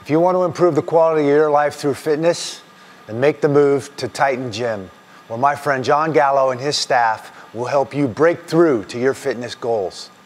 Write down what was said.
If you want to improve the quality of your life through fitness, then make the move to Tightan Gym, where my friend Gallo and his staff will help you break through to your fitness goals.